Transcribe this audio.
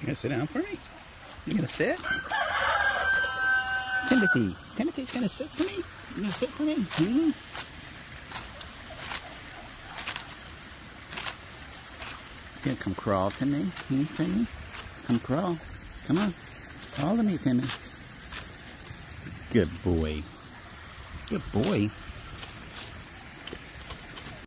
You gonna sit down for me? You gonna sit? Timothy. Timothy's gonna sit for me? You gonna sit for me? Hmm? You gonna come crawl to me? Hmm, Timmy? Come crawl. Come on. Crawl to me, Timmy. Good boy. Good boy.